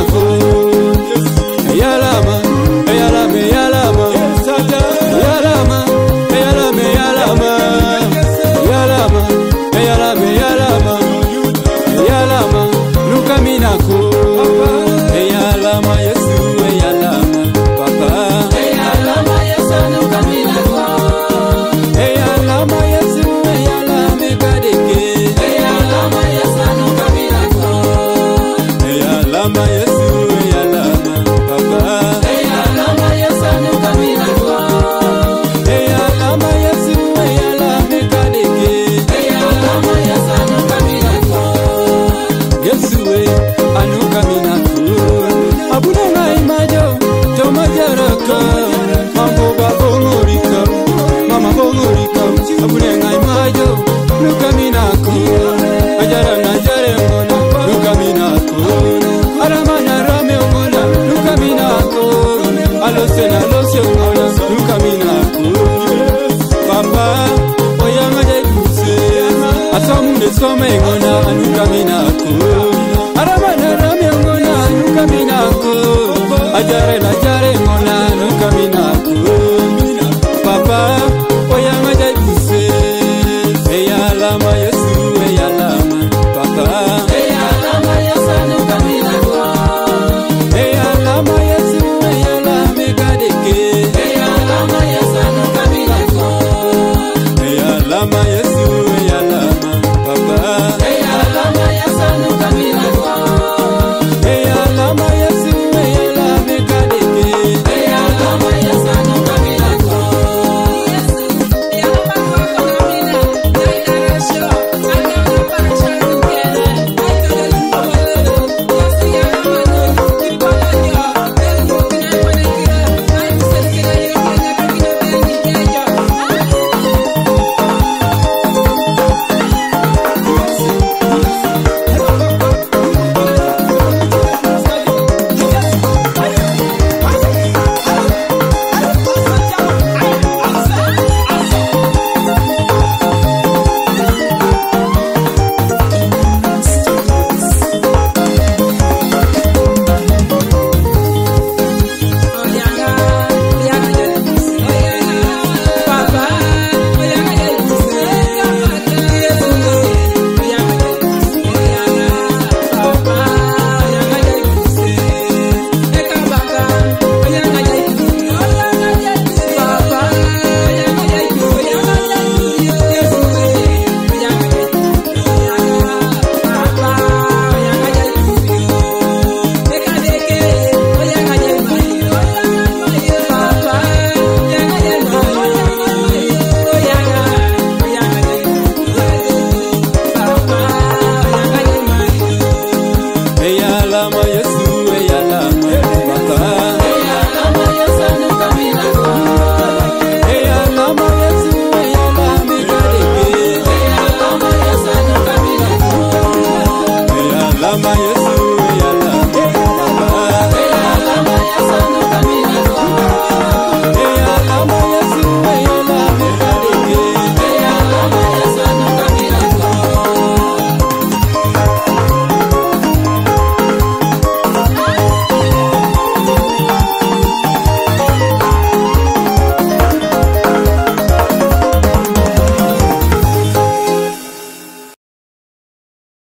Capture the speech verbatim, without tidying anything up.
ko. Eyalama, eyalama, eyalama, eyalama, eyalama, eyalama, eyalama, eyalama, eyalama, eyalama, nukamina ko. Eyalama Yesu, eyalama, Papa. Eyalama Yesu nukamina ko. Eyalama Yesu, eyalama kadeke. Eyalama Yesu nukamina ko. Eyalama Yesu, eyalama, Papa. Eyalama Yesu nukamina ko. Eyalama Yesu, eyalama kadeke. Eyalama Yesu nukamina ko. Yesu we anukamina ko. Abuna ngai majo, toma jaraka. Mambo ba bongorika, mama bongorika. Abuna ngai majo, nukamina ko. Ajara na jare ngona, nukamina ko. Aramanya rame ngona, nukamina ko. Alose na lose ngona, nukamina ko. Papa, oyanga de kuse. Asamu de some ngona, nukamina ko.